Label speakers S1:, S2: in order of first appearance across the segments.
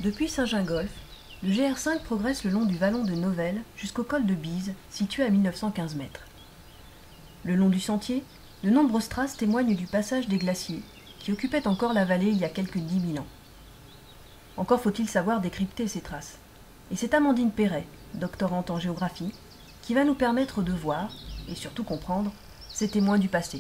S1: Depuis Saint-Gingolph, le GR5 progresse le long du vallon de Novelle jusqu'au col de Bise, situé à 1915 mètres. Le long du sentier, de nombreuses traces témoignent du passage des glaciers, qui occupaient encore la vallée il y a quelques 10 000 ans. Encore faut-il savoir décrypter ces traces. Et c'est Amandine Perret, doctorante en géographie, qui va nous permettre de voir, et surtout comprendre, ces témoins du passé.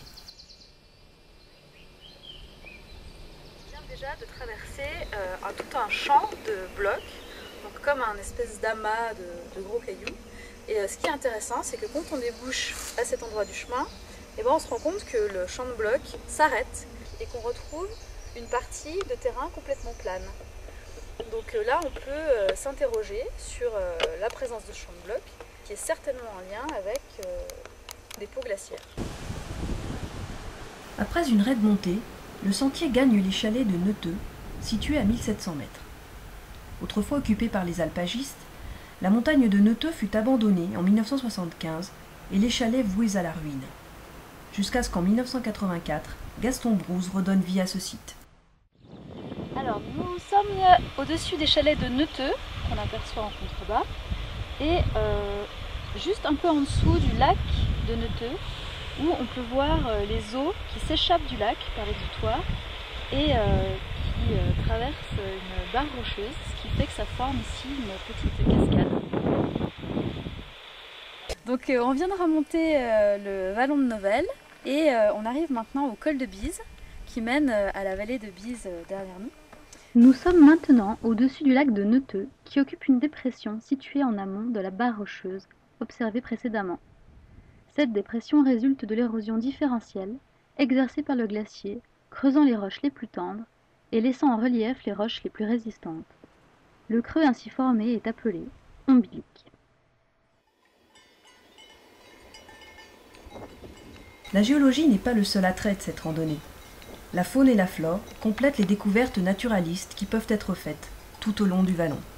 S2: On vient déjà de traverser tout un champ de blocs, donc comme un espèce d'amas de gros cailloux. Et ce qui est intéressant, c'est que quand on débouche à cet endroit du chemin, on se rend compte que le champ de blocs s'arrête et qu'on retrouve une partie de terrain complètement plane. Donc là, on peut s'interroger sur la présence de ce champ de blocs, qui est certainement en lien avec des peaux glaciaires.
S1: Après une raide montée, le sentier gagne les chalets de Neuteux, situés à 1700 mètres. Autrefois occupée par les alpagistes, la montagne de Neuteux fut abandonnée en 1975 et les chalets voués à la ruine. Jusqu'à ce qu'en 1984, Gaston Brouze redonne vie à ce site.
S2: Alors, nous sommes au-dessus des chalets de Neuteux, qu'on aperçoit en contrebas, et juste un peu en dessous du lac de Neuteux, où on peut voir les eaux qui s'échappent du lac par l'exutoire et qui traversent une barre rocheuse, ce qui fait que ça forme ici une petite cascade. Donc on vient de remonter le vallon de Novelle et on arrive maintenant au col de Bise, qui mène à la vallée de Bise derrière nous.
S3: Nous sommes maintenant au-dessus du lac de Neuteux, qui occupe une dépression située en amont de la barre rocheuse, observée précédemment. Cette dépression résulte de l'érosion différentielle exercée par le glacier, creusant les roches les plus tendres et laissant en relief les roches les plus résistantes. Le creux ainsi formé est appelé ombilique.
S1: La géologie n'est pas le seul attrait de cette randonnée. La faune et la flore complètent les découvertes naturalistes qui peuvent être faites tout au long du vallon.